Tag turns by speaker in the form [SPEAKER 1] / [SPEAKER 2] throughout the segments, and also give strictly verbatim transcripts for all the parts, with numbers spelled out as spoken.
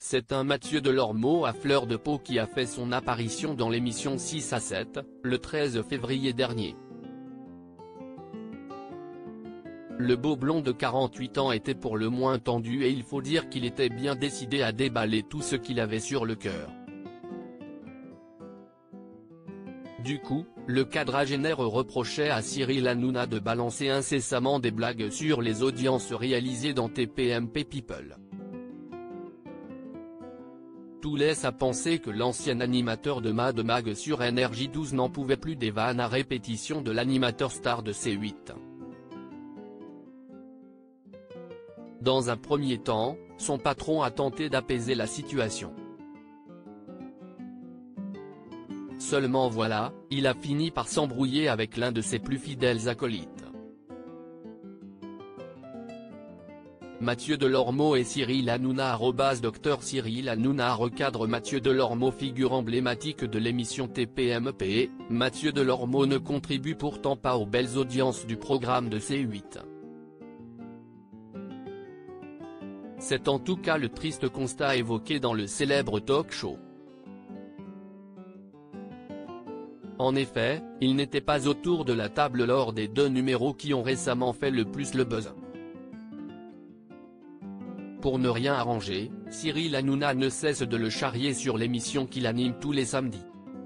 [SPEAKER 1] c'est un Mathieu Delormeau à fleur de peau qui a fait son apparition dans l'émission six à sept, le treize février dernier. Le beau blond de quarante-huit ans était pour le moins tendu et il faut dire qu'il était bien décidé à déballer tout ce qu'il avait sur le cœur. Du coup, le quadragénaire reprochait à Cyril Hanouna de balancer incessamment des blagues sur les audiences réalisées dans T P M P People. Tout laisse à penser que l'ancien animateur de Mad Mag sur N R J douze n'en pouvait plus des vannes à répétition de l'animateur star de C huit. Dans un premier temps, son patron a tenté d'apaiser la situation. Seulement voilà, il a fini par s'embrouiller avec l'un de ses plus fidèles acolytes. Mathieu Delormeau et Cyril Hanouna arobase Dr Cyril Hanouna recadre Mathieu Delormeau, figure emblématique de l'émission T P M P, Mathieu Delormeau ne contribue pourtant pas aux belles audiences du programme de C huit. C'est en tout cas le triste constat évoqué dans le célèbre talk show. En effet, il n'était pas autour de la table lors des deux numéros qui ont récemment fait le plus le buzz. Pour ne rien arranger, Cyril Hanouna ne cesse de le charrier sur l'émission qu'il anime tous les samedis.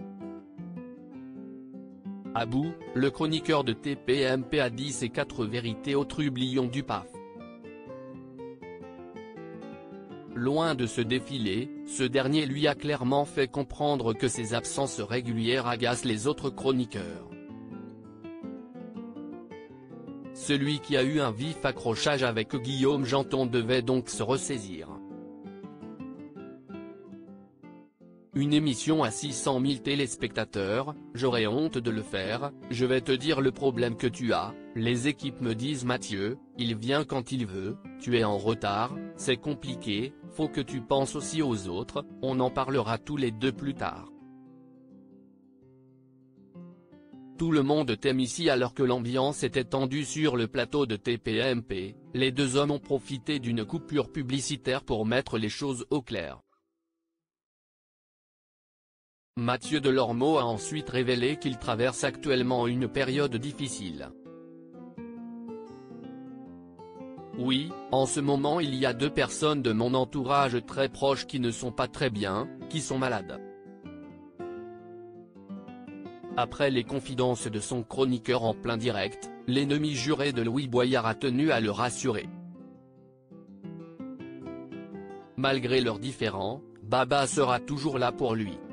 [SPEAKER 1] À bout, le chroniqueur de T P M P a dit ses quatre vérités au trublion du P A F. Loin de se défiler, ce dernier lui a clairement fait comprendre que ses absences régulières agacent les autres chroniqueurs. Celui qui a eu un vif accrochage avec Guillaume Janton devait donc se ressaisir. Une émission à six cent mille téléspectateurs, j'aurais honte de le faire, je vais te dire le problème que tu as, les équipes me disent Mathieu, il vient quand il veut, tu es en retard, c'est compliqué, faut que tu penses aussi aux autres, on en parlera tous les deux plus tard. Tout le monde t'aime ici. Alors que l'ambiance était tendue sur le plateau de T P M P, les deux hommes ont profité d'une coupure publicitaire pour mettre les choses au clair. Mathieu Delormeau a ensuite révélé qu'il traverse actuellement une période difficile. Oui, en ce moment il y a deux personnes de mon entourage très proche qui ne sont pas très bien, qui sont malades. Après les confidences de son chroniqueur en plein direct, l'ennemi juré de Louis Boyard a tenu à le rassurer. Malgré leurs différends, Baba sera toujours là pour lui.